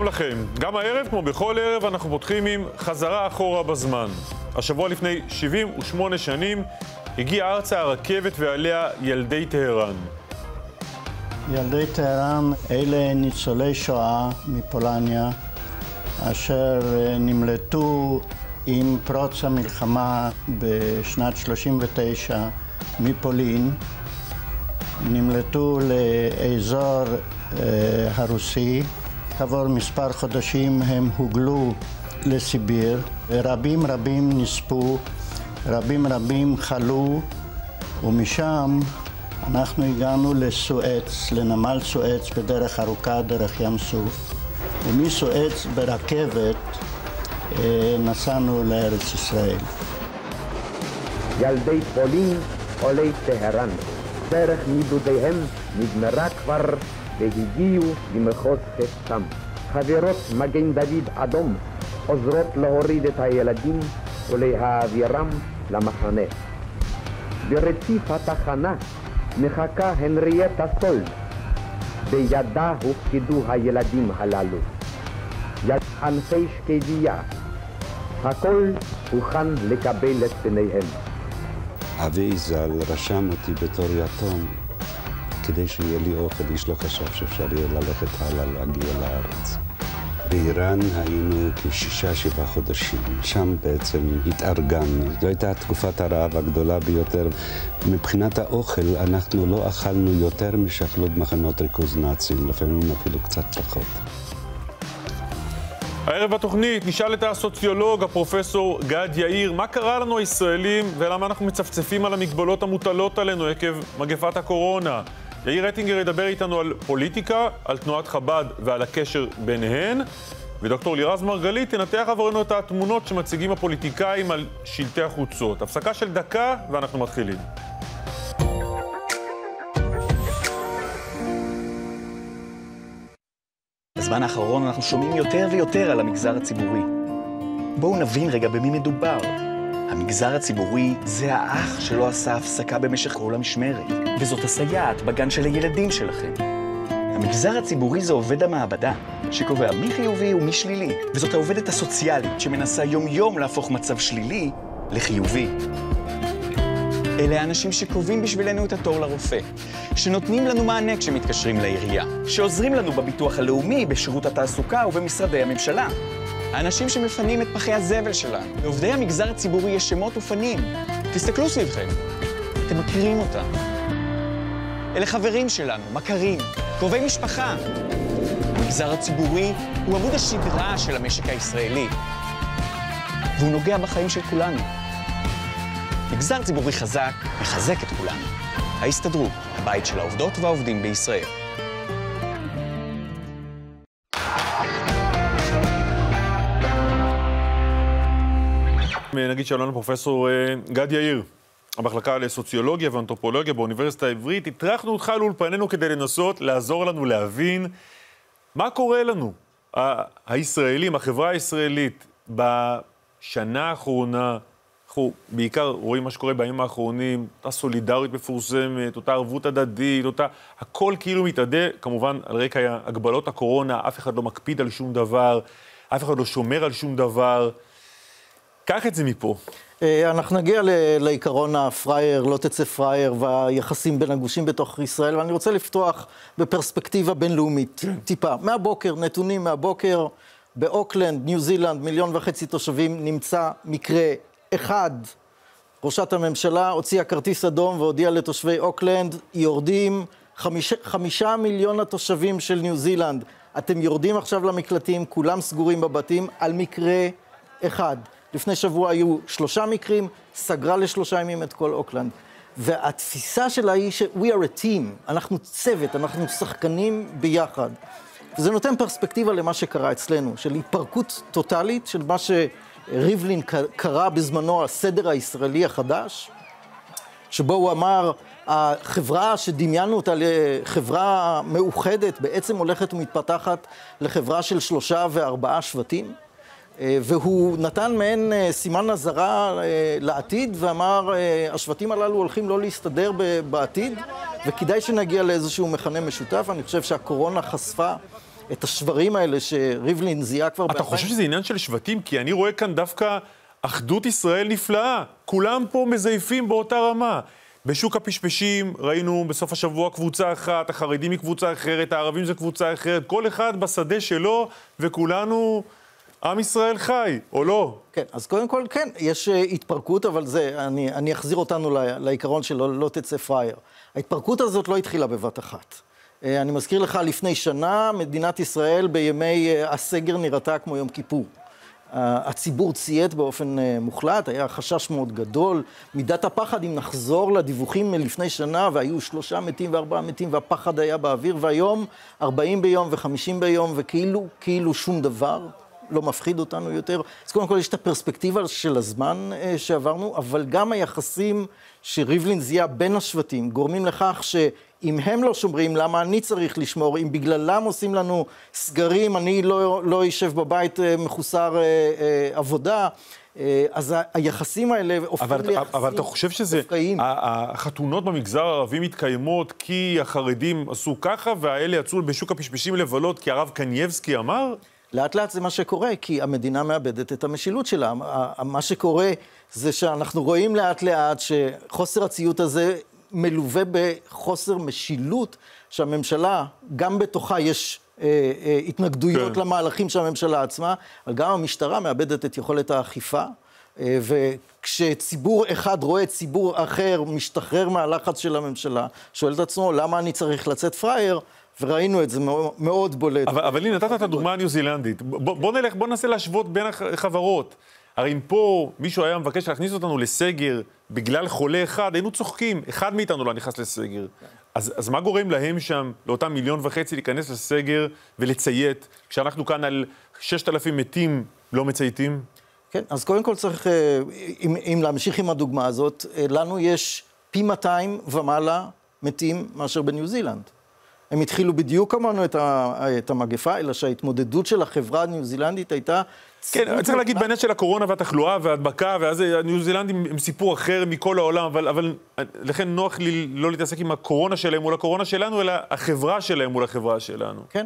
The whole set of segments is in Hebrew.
שלום לכם. גם הערב, כמו בכל ערב, אנחנו פותחים עם חזרה אחורה בזמן. השבוע לפני 78 שנים הגיעה ארצה הרכבת ועליה ילדי טהרן. ילדי טהרן אלה ניצולי שואה מפולניה, אשר נמלטו עם פרוץ המלחמה בשנת 39 מפולין, נמלטו לאזור הרוסי. כעבור מספר חודשים הם הוגלו לסיביר, ורבים נספו, רבים חלו, ומשם אנחנו הגענו לסואץ, לנמל סואץ בדרך ארוכה, דרך ים סוף, ומסואץ ברכבת נסענו לארץ ישראל. ילדי פולין, עולי טהרן, דרך נידודיהם נגמרה כבר והגיעו למחוז חפצם. חברות מגן דוד אדום עוזרות להוריד את הילדים ולהעבירם למחנה. ברציף התחנה מחכה הנריאטה סולד. בידה הופקדו הילדים הללו. ענפי שקדיה. הכל הוכן לקבל את פניהם. אבי ז"ל רשם אותי בתור יתום כדי שיהיה לי אוכל. איש לא חשב שאפשר יהיה ללכת הלאה להגיע לארץ. באיראן היינו כ6-7 חודשים. שם בעצם התארגנו. זו הייתה תקופת הרעב הגדולה ביותר. מבחינת האוכל אנחנו לא אכלנו יותר משאכלו במחנות ריכוז נאצים, לפעמים אפילו קצת פחות. הערב בתוכנית נשאל את הסוציולוג, הפרופסור גד יאיר, מה קרה לנו הישראלים ולמה אנחנו מצפצפים על המגבלות המוטלות עלינו עקב מגפת הקורונה. יאיר רטינגר ידבר איתנו על פוליטיקה, על תנועת חב"ד ועל הקשר ביניהן, ודוקטור לירז מרגלית תנתח עבורנו את התמונות שמציגים הפוליטיקאים על שלטי החוצות. הפסקה של דקה ואנחנו מתחילים. בזמן האחרון אנחנו שומעים יותר ויותר על המגזר הציבורי. בואו נבין רגע במי מדובר. המגזר הציבורי זה האח שלא עשה הפסקה במשך כל המשמרת, וזאת הסייעת בגן של הילדים שלכם. המגזר הציבורי זה עובד המעבדה, שקובע מי חיובי ומי שלילי, וזאת העובדת הסוציאלית שמנסה יום להפוך מצב שלילי לחיובי. אלה האנשים שקובעים בשבילנו את התור לרופא, שנותנים לנו מענה כשמתקשרים לעירייה, שעוזרים לנו בביטוח הלאומי, בשירות התעסוקה ובמשרדי הממשלה. האנשים שמפנים את פחי הזבל שלנו. לעובדי המגזר הציבורי יש שמות ופנים. תסתכלו סביבכם. אתם מכירים אותם. אלה חברים שלנו, מכרים, קרובי משפחה. המגזר הציבורי הוא עמוד השדרה של המשק הישראלי, והוא נוגע בחיים של כולנו. מגזר ציבורי חזק מחזק את כולנו. ההסתדרות, הבית של העובדות והעובדים בישראל. נגיד שלום לפרופסור גד יאיר, המחלקה לסוציולוגיה ואנתרופולוגיה באוניברסיטה העברית. הטרחנו אותך לאולפנינו כדי לנסות לעזור לנו להבין מה קורה לנו, הישראלים, החברה הישראלית, בשנה האחרונה. אנחנו בעיקר רואים מה שקורה בימים האחרונים, אותה סולידריות מפורסמת, אותה ערבות הדדית, הכל כאילו מתעדה, כמובן על רקע הגבלות הקורונה, אף אחד לא מקפיד על שום דבר, אף אחד לא שומר על שום דבר. קח את זה מפה. אנחנו נגיע לעיקרון הפרייר, לא תצא פרייר, והיחסים בין הגושים בתוך ישראל, ואני רוצה לפתוח בפרספקטיבה בינלאומית, טיפה. מהבוקר, נתונים מהבוקר, באוקלנד, ניו זילנד, 1.5 מיליון תושבים, נמצא מקרה אחד. ראשת הממשלה הוציאה כרטיס אדום והודיעה לתושבי אוקלנד, יורדים 5 מיליון התושבים של ניו זילנד. אתם יורדים עכשיו למקלטים, כולם סגורים בבתים, על מקרה אחד. לפני שבוע היו 3 מקרים, סגרה ל3 ימים את כל אוקלנד. והתפיסה שלה היא ש-we are a team, אנחנו צוות, אנחנו שחקנים ביחד. וזה נותן פרספקטיבה למה שקרה אצלנו, של התפרקות טוטלית, של מה שריבלין קרא בזמנו הסדר הישראלי החדש, שבו הוא אמר, החברה שדמיינו אותה לחברה מאוחדת, בעצם הולכת ומתפתחת לחברה של 3 ו4 שבטים, והוא נתן מעין סימן נזרה לעתיד, ואמר, השבטים הללו הולכים לא להסתדר בעתיד, וכדאי שנגיע לאיזשהו מכנה משותף. אני חושב שהקורונה חשפה את השברים האלה שריבלין זיהה כבר... אתה חושב שזה עניין של שבטים? כי אני רואה כאן דווקא אחדות ישראל נפלאה. כולם פה מזייפים באותה רמה. בשוק הפשפשים ראינו בסוף השבוע קבוצה אחת, החרדים היא קבוצה אחרת, הערבים זה קבוצה אחרת, כל אחד בשדה שלו, וכולנו עם ישראל חי, או לא? כן, אז קודם כל, כן, יש התפרקות, אבל אני אחזיר אותנו לעיקרון של לא תצא פראייר. ההתפרקות הזאת לא התחילה בבת אחת. אני מזכיר לך, לפני שנה, מדינת ישראל בימי הסגר נראתה כמו יום כיפור. הציבור ציית באופן מוחלט, היה חשש מאוד גדול. מידת הפחד, אם נחזור לדיווחים מלפני שנה, והיו 3 מתים ו4 מתים, והפחד היה באוויר, והיום 40 ביום ו50 ביום, וכאילו שום דבר לא מפחיד אותנו יותר. אז קודם כל יש את הפרספקטיבה של הזמן שעברנו, אבל גם היחסים שריבלין זיהה בין השבטים, גורמים לכך שאם הם לא שומרים, למה אני צריך לשמור? אם בגללם עושים לנו סגרים, אני לא יישב בבית מחוסר עבודה, אז היחסים האלה הופכים ליחסים. אבל אתה חושב שזה, החתונות במגזר הערבי מתקיימות כי החרדים עשו ככה, והאלה יצאו בשוק הפשפשים לבלות כי הרב קנייבסקי אמר? לאט לאט זה מה שקורה, כי המדינה מאבדת את המשילות שלה. מה שקורה זה שאנחנו רואים לאט לאט שחוסר הציות הזה מלווה בחוסר משילות, שהממשלה, גם בתוכה יש התנגדויות למהלכים של הממשלה עצמה, אבל גם המשטרה מאבדת את יכולת האכיפה, וכשציבור אחד רואה ציבור אחר משתחרר מהלחץ של הממשלה, שואל את עצמו, למה אני צריך לצאת פראייר? וראינו את זה מאוד בולט. אבל הנה, נתת את הדוגמה הניו-זילנדית. בוא ננסה להשוות בין החברות. הרי אם פה מישהו היה מבקש להכניס אותנו לסגר בגלל חולה אחד, היינו צוחקים, אחד מאיתנו לא נכנס לסגר. אז מה גורם להם שם, לאותם 1.5 מיליון להיכנס לסגר ולציית, כשאנחנו כאן על 6,000 מתים לא מצייתים? כן, אז קודם כל צריך, אם להמשיך עם הדוגמה הזאת, לנו יש פי 200 ומעלה מתים מאשר בניו זילנד. הם התחילו בדיוק כמונו את המגפה, אלא שההתמודדות של החברה הניו-זילנדית הייתה... כן, צריך להגיד בעניין של הקורונה והתחלואה וההדבקה, ואז הניו-זילנדים הם סיפור אחר מכל העולם, אבל לכן נוח לי לא להתעסק עם הקורונה שלהם מול הקורונה שלנו, אלא החברה שלהם מול החברה שלנו. כן,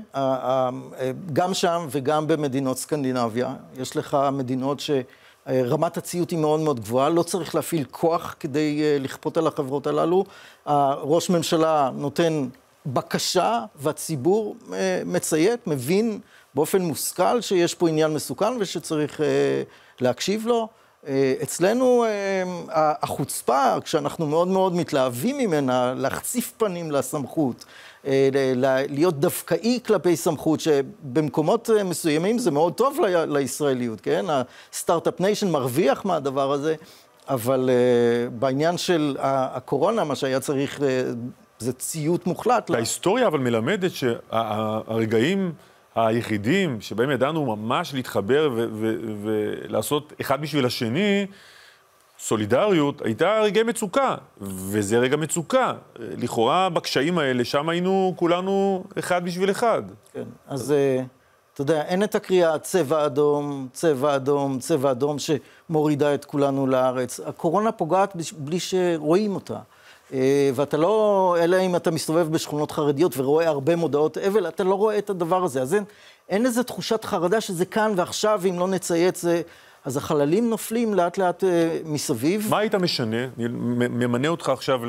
גם שם וגם במדינות סקנדינביה, יש לך מדינות שרמת הציות היא מאוד מאוד גבוהה, לא צריך להפעיל כוח כדי לכפות על החברות הללו. ראש ממשלה נותן בקשה, והציבור מציית, מבין באופן מושכל שיש פה עניין מסוכן ושצריך להקשיב לו. אצלנו החוצפה, כשאנחנו מאוד מאוד מתלהבים ממנה, להחציף פנים לסמכות, להיות דווקאי כלפי סמכות, שבמקומות מסוימים זה מאוד טוב לישראליות, כן? הסטארט-אפ ניישן מרוויח מהדבר הזה, אבל בעניין של הקורונה, מה שהיה צריך... זה ציות מוחלט. ההיסטוריה אבל מלמדת שהרגעים היחידים שבהם ידענו ממש להתחבר ולעשות אחד בשביל השני, סולידריות, הייתה רגעי מצוקה, וזה רגע מצוקה. לכאורה בקשיים האלה, שם היינו כולנו אחד בשביל אחד. כן, אז אתה יודע, אין את הקריאה צבע אדום, צבע אדום, צבע אדום שמורידה את כולנו לארץ. הקורונה פוגעת בלי שרואים אותה. ואתה לא, אלא אם אתה מסתובב בשכונות חרדיות ורואה הרבה מודעות אבל, אתה לא רואה את הדבר הזה. אז אין איזו תחושת חרדה שזה כאן ועכשיו, אם לא נצייץ, אז החללים נופלים לאט לאט מסביב. מה היית משנה? אני ממנה אותך עכשיו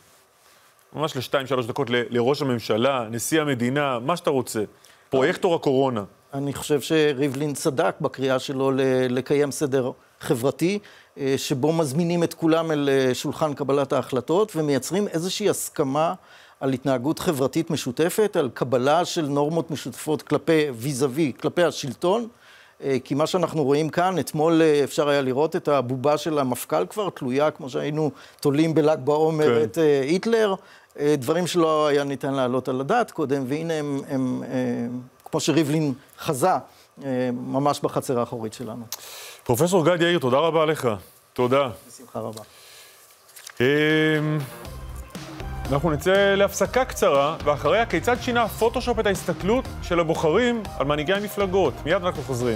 ממש ל2-3 דקות לראש הממשלה, נשיא המדינה, מה שאתה רוצה. פרויקטור הקורונה. אני חושב שריבלין צדק בקריאה שלו לקיים סדר חברתי, שבו מזמינים את כולם אל שולחן קבלת ההחלטות, ומייצרים איזושהי הסכמה על התנהגות חברתית משותפת, על קבלה של נורמות משותפות כלפי ויזאבי, כלפי השלטון, כי מה שאנחנו רואים כאן, אתמול אפשר היה לראות את הבובה של המפכ"ל כבר, תלויה כמו שהיינו תולים בל"ג בעומר את היטלר, דברים שלא היה ניתן להעלות על הדעת קודם, והנה הם כמו שריבלין חזה, ממש בחצר האחורית שלנו. פרופסור גד יאיר, תודה רבה לך. תודה. בשמחה רבה. אנחנו נצא להפסקה קצרה, ואחריה כיצד שינה פוטושופ את ההסתכלות של הבוחרים על מנהיגי המפלגות. מיד אנחנו חוזרים.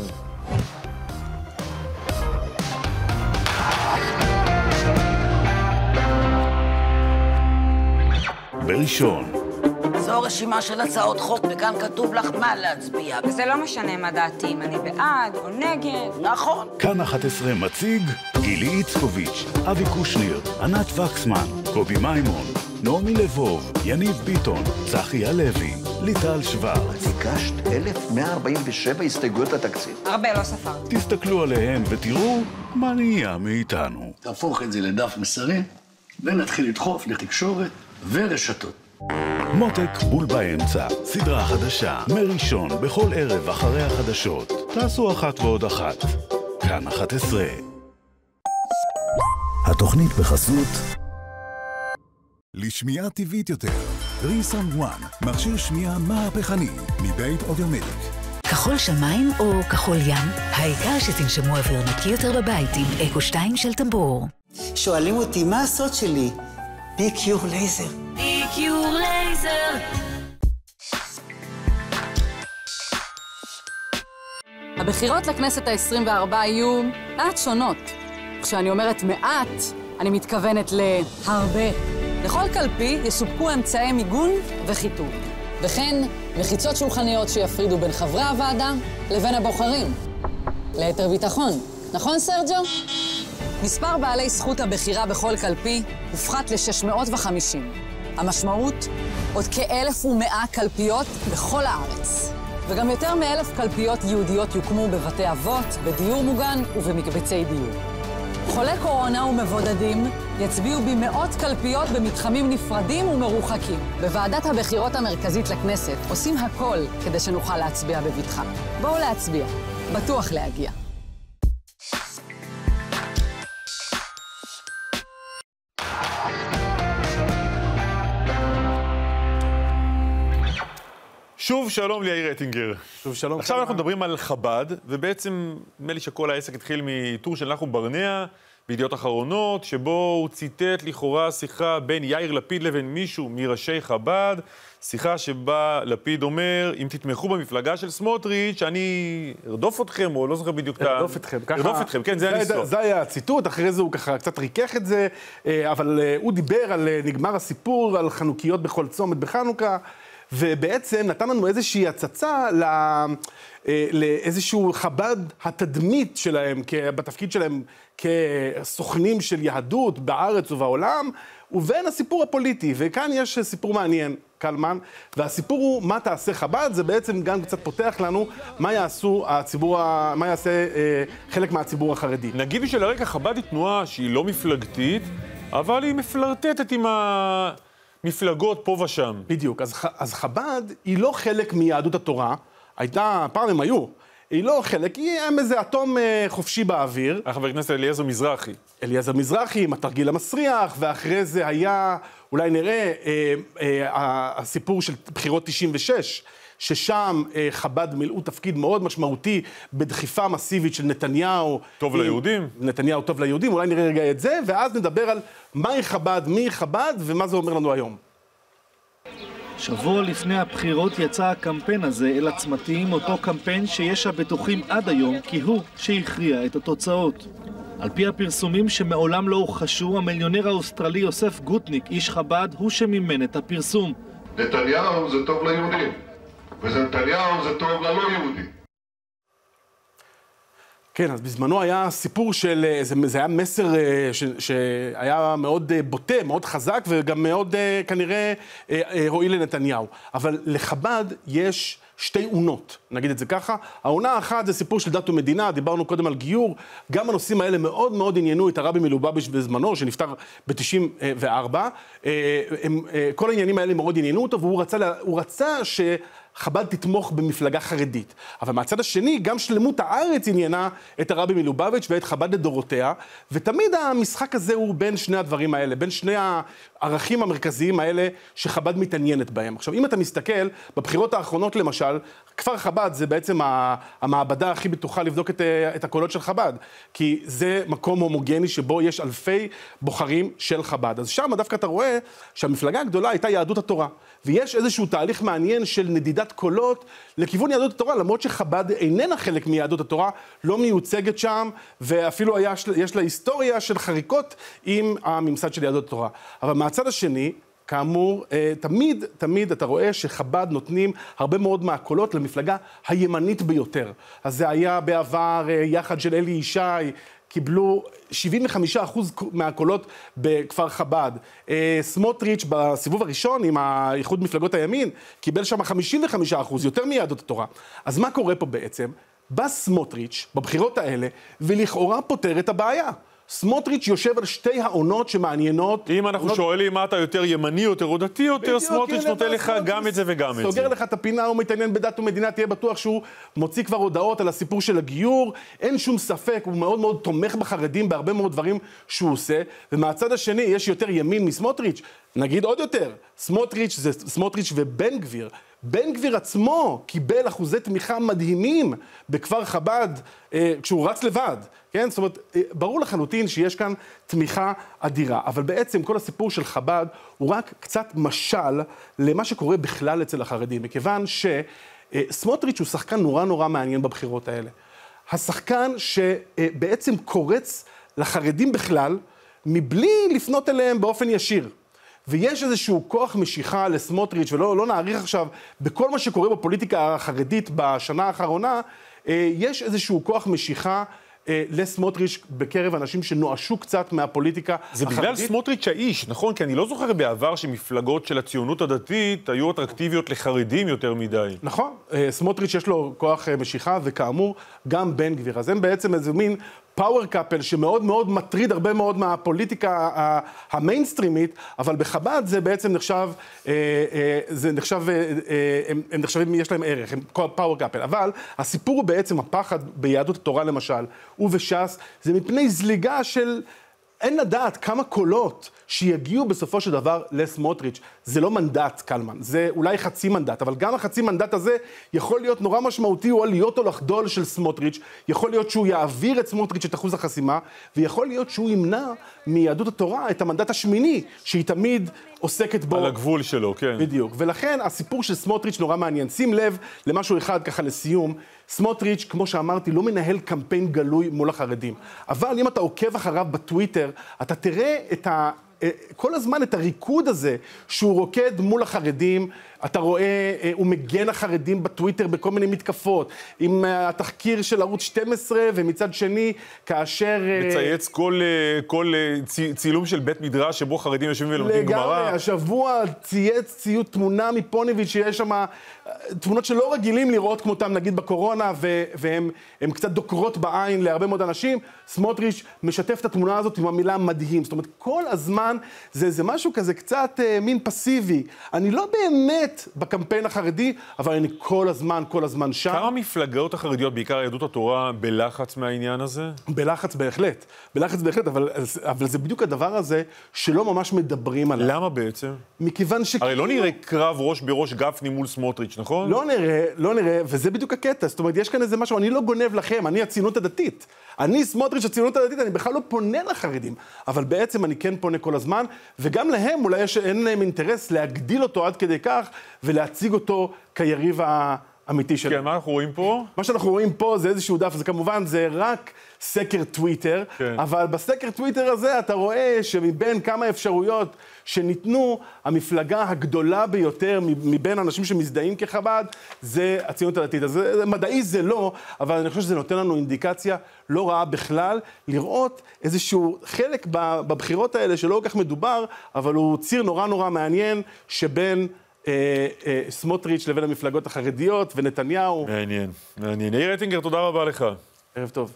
בראשון. רשימה של הצעות חוק, וכאן כתוב לך מה להצביע. וזה לא משנה מה דעתי, אם אני בעד או נגד. נכון. כאן 11 מציג גילי איצקוביץ', אבי קושניר, ענת וקסמן, קובי מימון, נעמי לבוב, יניב ביטון, צחי הלוי, ליטל שוורץ. הגשת 1,147 הסתייגויות לתקציב. הרבה לא ספר. תסתכלו עליהם ותראו מה נהיה מאיתנו. תהפוך את זה לדף מסרים, ונתחיל לדחוף לתקשורת ורשתות. מותק בול באמצע, סדרה חדשה, מראשון בכל ערב אחרי החדשות. תעשו אחת ועוד אחת. כאן 11. התוכנית בחסות לשמיעה טבעית יותר, ריסון וואן, מכשיר שמיעה מהפכני מבית אודיומדיק. כחול שמיים או כחול ים, העיקר שתנשמו אוויר נקי יותר בבית עם אקו 2 של טמבור. שואלים אותי מה הסוד שלי? פיקיור לייזר. פיקיור לייזר. הבחירות לכנסת ה-24 יהיו מעט שונות. כשאני אומרת מעט, אני מתכוונת להרבה. לכל קלפי יסופקו אמצעי מיגון וחיטוב. וכן, מחיצות שולחניות שיפרידו בין חברי הוועדה לבין הבוחרים. ליתר ביטחון, נכון סרג'ו? מספר בעלי זכות הבחירה בכל קלפי הופחת ל-650. המשמעות, עוד כ-1,100 קלפיות בכל הארץ. וגם יותר מ1,000 קלפיות יהודיות יוקמו בבתי אבות, בדיור מוגן ובמקבצי דיור. חולי קורונה ומבודדים יצביעו במאות קלפיות במתחמים נפרדים ומרוחקים. בוועדת הבחירות המרכזית לכנסת עושים הכל כדי שנוכל להצביע בבטחה. בואו להצביע, בטוח להגיע. שוב שלום ליאיר אטינגר. שוב שלום. עכשיו אנחנו מדברים על חב"ד, ובעצם נדמה לי שכל העסק התחיל מטור של נחום ברנע, בידיעות אחרונות, שבו הוא ציטט לכאורה שיחה בין יאיר לפיד לבין מישהו מראשי חב"ד, שיחה שבה לפיד אומר, אם תתמכו במפלגה של סמוטריץ', אני ארדוף אתכם, או לא זוכר בדיוק את ה... ארדוף אתכם, ככה... ארדוף אתכם, כן, זה הניסוח. זה היה הציטוט, אחרי זה הוא ככה קצת ריכך את זה, אבל הוא דיבר על נגמר הסיפור, על חנוכיות בכל צומת בחנוכה, ובעצם נתן לנו איזושהי הצצה לאיזשהו חב"ד התדמית שלהם, בתפקיד שלהם כסוכנים של יהדות בארץ ובעולם, ובין הסיפור הפוליטי. וכאן יש סיפור מעניין, קלמן, והסיפור הוא מה תעשה חב"ד, זה בעצם גם קצת פותח לנו מה יעשה חלק מהציבור החרדי. נגיד בשביל הרקע, חב"ד היא תנועה שהיא לא מפלגתית, אבל היא מפלרטטת עם מפלגות פה ושם. בדיוק, אז חב"ד היא לא חלק מיהדות התורה, פעם הם היו, היא לא חלק, היא איזה אטום חופשי באוויר. חבר הכנסת אליעזר מזרחי. אליעזר מזרחי עם התרגיל המסריח, ואחרי זה היה, אולי נראה, הסיפור של בחירות 96, ששם חב"ד מילאו תפקיד מאוד משמעותי בדחיפה מסיבית של נתניהו. טוב ליהודים. נתניהו טוב ליהודים, אולי נראה רגע את זה, ואז נדבר על מהי חב"ד, מי חב"ד ומה זה אומר לנו היום. שבוע לפני הבחירות יצא הקמפיין הזה אל הצמתים, אותו קמפיין שיש הבטוחים עד היום כי הוא שהכריע את התוצאות. על פי הפרסומים שמעולם לא הוכחשו, המיליונר האוסטרלי יוסף גוטניק, איש חב"ד, הוא שמימן את הפרסום. נתניהו זה טוב ליהודים. ונתניהו זה טוב ללא יהודי. כן, אז בזמנו היה סיפור של, זה היה מסר שהיה מאוד בוטה, מאוד חזק, וגם מאוד כנראה הועיל לנתניהו. אבל לחב"ד יש שתי עונות, נגיד את זה ככה. העונה האחת זה סיפור של דת ומדינה, דיברנו קודם על גיור, גם הנושאים האלה מאוד מאוד עניינו את הרבי מלובביץ' בזמנו, שנפטר ב-94. כל העניינים האלה מאוד עניינו אותו, והוא רצה חב"ד תתמוך במפלגה חרדית. אבל מהצד השני, גם שלמות הארץ עניינה את הרבי מלובביץ' ואת חב"ד לדורותיה, ותמיד המשחק הזה הוא בין שני הדברים האלה, בין שני הערכים המרכזיים האלה שחב"ד מתעניינת בהם. עכשיו, אם אתה מסתכל, בבחירות האחרונות למשל, כפר חב"ד זה בעצם המעבדה הכי בטוחה לבדוק את הקולות של חב"ד, כי זה מקום הומוגני שבו יש אלפי בוחרים של חב"ד. אז שם דווקא אתה רואה שהמפלגה הגדולה הייתה יהדות התורה, ויש איזשהו תהליך מעניין של נדידת קולות לכיוון יהדות התורה, למרות שחב"ד איננה חלק מיהדות התורה, לא מיוצגת שם, ואפילו יש לה היסטוריה של חריקות עם הממסד של יהדות התורה. אבל מהצד השני, כאמור, תמיד אתה רואה שחב"ד נותנים הרבה מאוד מהקולות למפלגה הימנית ביותר. אז זה היה בעבר יחד של אלי ישי, קיבלו 75% מהקולות בכפר חב"ד. סמוטריץ' בסיבוב הראשון עם האיחוד מפלגות הימין, קיבל שם 55%, יותר מיהדות התורה. אז מה קורה פה בעצם? בא סמוטריץ' בבחירות האלה, ולכאורה פותר את הבעיה. סמוטריץ' יושב על שתי העונות שמעניינות. אם אנחנו שואלים מה אתה יותר ימני, יותר או דתי, יותר סמוטריץ' נותן לך גם את זה וגם את זה. סוגר לך את הפינה, הוא מתעניין בדת ומדינה, תהיה בטוח שהוא מוציא כבר הודעות על הסיפור של הגיור, אין שום ספק, הוא מאוד מאוד תומך בחרדים בהרבה מאוד דברים שהוא עושה, ומהצד השני יש יותר ימין מסמוטריץ', נגיד עוד יותר, סמוטריץ' זה סמוטריץ' ובן גביר. בן גביר עצמו קיבל אחוזי תמיכה מדהימים בכפר חב"ד כשהוא רץ לבד, כן? זאת אומרת, ברור לחלוטין שיש כאן תמיכה אדירה, אבל בעצם כל הסיפור של חב"ד הוא רק קצת משל למה שקורה בכלל אצל החרדים, מכיוון שסמוטריץ' הוא שחקן נורא מעניין בבחירות האלה. השחקן שבעצם קורץ לחרדים בכלל, מבלי לפנות אליהם באופן ישיר. ויש איזשהו כוח משיכה לסמוטריץ' ולא נעריך עכשיו בכל מה שקורה בפוליטיקה החרדית בשנה האחרונה, יש איזשהו כוח משיכה לסמוטריץ' בקרב אנשים שנואשו קצת מהפוליטיקה החרדית. זה בגלל סמוטריץ' האיש, נכון? כי אני לא זוכר בעבר שמפלגות של הציונות הדתית היו אטרקטיביות לחרדים יותר מדי. נכון, סמוטריץ' יש לו כוח משיכה, וכאמור גם בן גביר. אז הם בעצם איזה מין פאוור קאפל שמאוד מאוד מטריד הרבה מאוד מהפוליטיקה המיינסטרימית, אבל בחב"ד זה בעצם נחשב, הם נחשבים, יש להם ערך, הם פאוור קאפל. אבל הסיפור הוא בעצם הפחד ביהדות התורה למשל, ובש"ס, זה מפני זליגה של אין לדעת כמה קולות שיגיעו בסופו של דבר לסמוטריץ'. זה לא מנדט, קלמן, זה אולי חצי מנדט, אבל גם החצי מנדט הזה יכול להיות נורא משמעותי, הוא להיות או לחדול של סמוטריץ', יכול להיות שהוא יעביר את סמוטריץ' את אחוז החסימה, ויכול להיות שהוא ימנע מיהדות התורה את המנדט השמיני, שהיא תמיד עוסקת בו. על הגבול שלו, כן. בדיוק, ולכן הסיפור של סמוטריץ' נורא מעניין. שים לב למשהו אחד ככה לסיום, סמוטריץ', כמו שאמרתי, לא מנהל קמפיין גלוי מול החרדים. אבל אם אתה עוקב אחריו בטוויטר, אתה תראה כל הזמן את הריקוד הזה שהוא רוקד מול החרדים, אתה רואה, הוא מגן החרדים בטוויטר בכל מיני מתקפות, עם התחקיר של ערוץ 12, ומצד שני, כאשר מצייץ כל צילום של בית מדרש שבו חרדים יושבים ולומדים גמרא. לגמרי, השבוע צייץ תמונה מפוניביץ' שיש שם תמונות שלא רגילים לראות כמותם, נגיד בקורונה, והן קצת דוקרות בעין להרבה מאוד אנשים. סמוטריץ' משתף את התמונה הזאת עם המילה מדהים. זאת אומרת, כל הזמן זה משהו כזה קצת מין פסיבי. אני לא באמת בקמפיין החרדי, אבל אני כל הזמן שם. כמה מפלגות החרדיות, בעיקר יהדות התורה, בלחץ מהעניין הזה? בלחץ בהחלט, אבל זה בדיוק הדבר הזה שלא ממש מדברים עליו. למה בעצם? מכיוון שכאילו... הרי לא נראה קרב ראש בראש גפני מול סמוטריץ', נכון? לא נראה, וזה בדיוק הקטע. זאת אומרת, יש כאן איזה משהו, אני לא גונב לכם, אני הציונות הדתית. אני סמוטריץ' הציונות הדתית, אני בכלל לא פונה לחרדים, אבל בעצם אני כן פונה כל הזמן, וגם להם אולי אין להם אינטרס להגדיל אותו עד כדי כך, ולהציג אותו כיריב האמיתי שלנו. כן, מה אנחנו רואים פה? מה שאנחנו רואים פה זה איזשהו דף, זה כמובן, זה רק סקר טוויטר, כן. אבל בסקר טוויטר הזה אתה רואה שמבין כמה אפשרויות שניתנו, המפלגה הגדולה ביותר מבין אנשים שמזדהים כחב"ד, זה הציונות הדתית. אז מדעי זה לא, אבל אני חושב שזה נותן לנו אינדיקציה לא רעה בכלל, לראות איזשהו חלק בבחירות האלה שלא כל כך מדובר, אבל הוא ציר נורא מעניין שבין סמוטריץ' לבין המפלגות החרדיות ונתניהו. מעניין. יאיר אטינגר, תודה רבה לך. ערב טוב.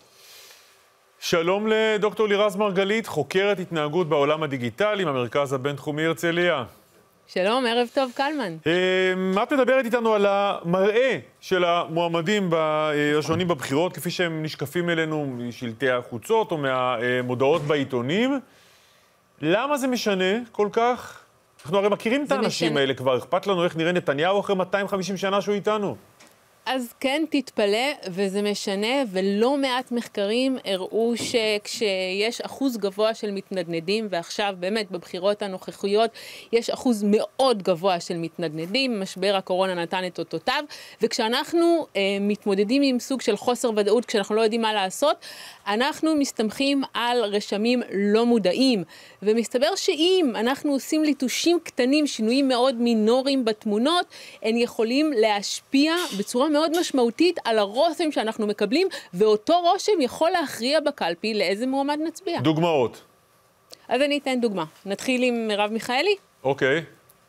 שלום לדוקטור לירז מרגלית, חוקרת התנהגות בעולם הדיגיטלי, מהמרכז הבינתחומי הרצליה. שלום, ערב טוב, קלמן. את מדברת איתנו על המראה של המועמדים השונים בבחירות, כפי שהם נשקפים אלינו משלטי החוצות או מהמודעות בעיתונים. למה זה משנה כל כך? אנחנו הרי מכירים את האנשים האלה כבר, אכפת לנו איך נראה נתניהו אחרי 250 שנה שהוא איתנו. אז כן, תתפלא, וזה משנה, ולא מעט מחקרים הראו שכשיש אחוז גבוה של מתנדנדים, ועכשיו באמת בבחירות הנוכחיות יש אחוז מאוד גבוה של מתנדנדים, משבר הקורונה נתן את אותותיו, וכשאנחנו מתמודדים עם סוג של חוסר ודאות, כשאנחנו לא יודעים מה לעשות, אנחנו מסתמכים על רשמים לא מודעים, ומסתבר שאם אנחנו עושים ליטושים קטנים, שינויים מאוד מינוריים בתמונות, הם יכולים להשפיע בצורה מאוד משמעותית על הרושם שאנחנו מקבלים, ואותו רושם יכול להכריע בקלפי לאיזה מועמד נצביע. דוגמאות. אז אני אתן דוגמה. נתחיל עם מרב מיכאלי? אוקיי.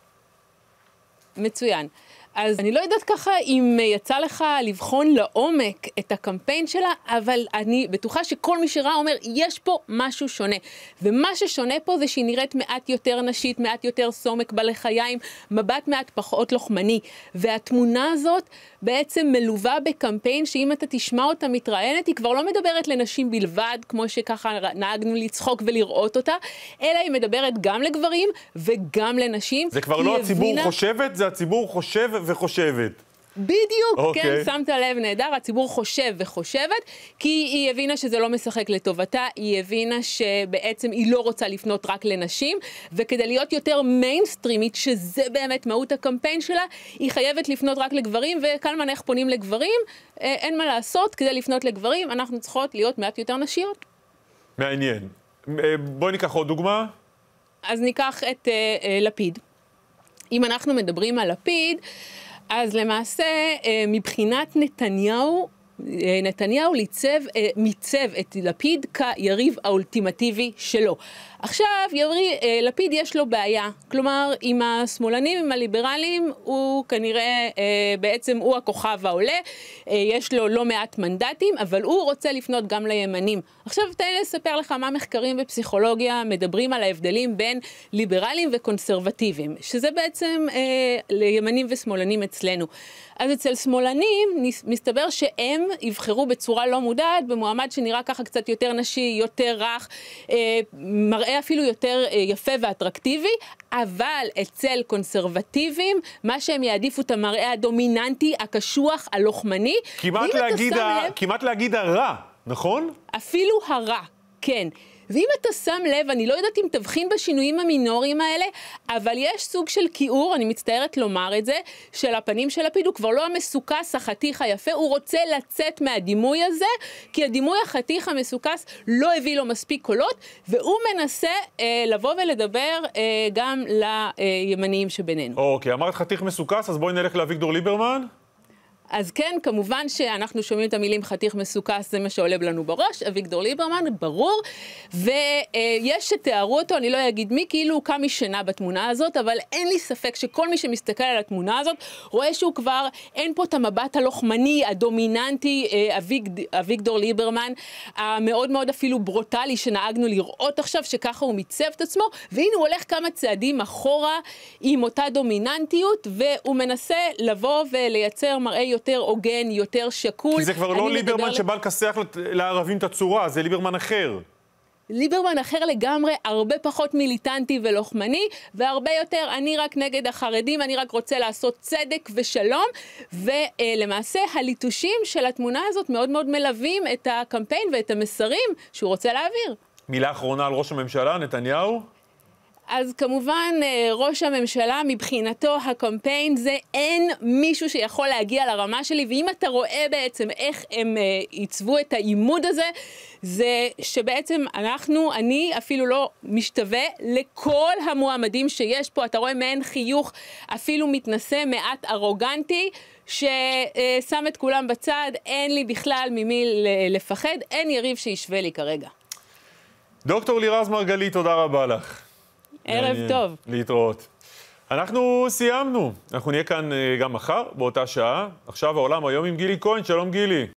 מצוין. אז אני לא יודעת ככה אם יצא לך לבחון לעומק את הקמפיין שלה, אבל אני בטוחה שכל מי שראה אומר, יש פה משהו שונה. ומה ששונה פה זה שהיא נראית מעט יותר נשית, מעט יותר סומק בלחיים, מבט מעט פחות לוחמני. והתמונה הזאת בעצם מלווה בקמפיין שאם אתה תשמע אותה מתראיינת, היא כבר לא מדברת לנשים בלבד, כמו שככה נהגנו לצחוק ולראות אותה, אלא היא מדברת גם לגברים וגם לנשים. זה כבר לא הציבור חושבת, זה הציבור חושב וחושבת. בדיוק, כן, שמת לב נהדר, הציבור חושב וחושבת, כי היא הבינה שזה לא משחק לטובתה, היא הבינה שבעצם היא לא רוצה לפנות רק לנשים, וכדי להיות יותר מיינסטרימית, שזה באמת מהות הקמפיין שלה, היא חייבת לפנות רק לגברים, וקלמן איך פונים לגברים, אין מה לעשות, כדי לפנות לגברים, אנחנו צריכות להיות מעט יותר נשיות. מעניין. בואי ניקח עוד דוגמה. אז ניקח את לפיד. אם אנחנו מדברים על לפיד, אז למעשה, מבחינת נתניהו מיצב את לפיד כיריב האולטימטיבי שלו. עכשיו, לפיד יש לו בעיה. כלומר, עם השמאלנים, עם הליברלים, הוא כנראה, בעצם הוא הכוכב העולה. יש לו לא מעט מנדטים, אבל הוא רוצה לפנות גם לימנים. עכשיו, תן לי לספר לך מה מחקרים בפסיכולוגיה מדברים על ההבדלים בין ליברלים וקונסרבטיביים, שזה בעצם לימנים ושמאלנים אצלנו. אז אצל שמאלנים מסתבר שהם יבחרו בצורה לא מודעת במועמד שנראה ככה קצת יותר נשי, יותר רך, מראה אפילו יותר יפה ואטרקטיבי, אבל אצל קונסרבטיבים, מה שהם יעדיפו את המראה הדומיננטי, הקשוח, הלוחמני. כמעט להגיד הרע, נכון? אפילו הרע, כן. ואם אתה שם לב, אני לא יודעת אם תבחין בשינויים המינוריים האלה, אבל יש סוג של כיעור, אני מצטערת לומר את זה, של הפנים של לפיד, הוא כבר לא המסוכס, החתיך היפה, הוא רוצה לצאת מהדימוי הזה, כי הדימוי החתיך המסוכס לא הביא לו מספיק קולות, והוא מנסה לבוא ולדבר גם לימניים שבינינו. אוקיי, אמרת חתיך מסוכס, אז בואי נלך לאביגדור ליברמן. אז כן, כמובן שאנחנו שומעים את המילים חתיך מסוכס, זה מה שעולה לנו בראש, אביגדור ליברמן, ברור, ויש שתיארו אותו, אני לא אגיד מי, כאילו הוא קם משנה בתמונה הזאת, אבל אין לי ספק שכל מי שמסתכל על התמונה הזאת, רואה שהוא כבר, אין פה את המבט הלוחמני, הדומיננטי, אביגדור ליברמן, המאוד מאוד אפילו ברוטלי, שנהגנו לראות עכשיו, שככה הוא מיצב את עצמו, והנה הוא הולך כמה צעדים אחורה, עם אותה דומיננטיות, והוא מנסה לבוא ולייצר מראה יותר הוגן, יותר שקול. כי זה כבר לא ליברמן שבא לכסח לערבים את הצורה, זה ליברמן אחר. ליברמן אחר לגמרי, הרבה פחות מיליטנטי ולוחמני, והרבה יותר אני רק נגד החרדים, אני רק רוצה לעשות צדק ושלום, ולמעשה הליטושים של התמונה הזאת מאוד מאוד מלווים את הקמפיין ואת המסרים שהוא רוצה להעביר. מילה אחרונה על ראש הממשלה, נתניהו? אז כמובן, ראש הממשלה, מבחינתו הקמפיין זה אין מישהו שיכול להגיע לרמה שלי, ואם אתה רואה בעצם איך הם ייצבו את העימוד הזה, זה שבעצם אני אפילו לא משתווה לכל המועמדים שיש פה, אתה רואה מעין חיוך אפילו מתנשא, מעט ארוגנטי, ששם את כולם בצד, אין לי בכלל ממי לפחד, אין יריב שישווה לי כרגע. דוקטור לירז מרגלית, תודה רבה לך. ערב טוב. להתראות. אנחנו סיימנו. אנחנו נהיה כאן גם מחר, באותה שעה. עכשיו העולם היום עם גילי כהן. שלום גילי.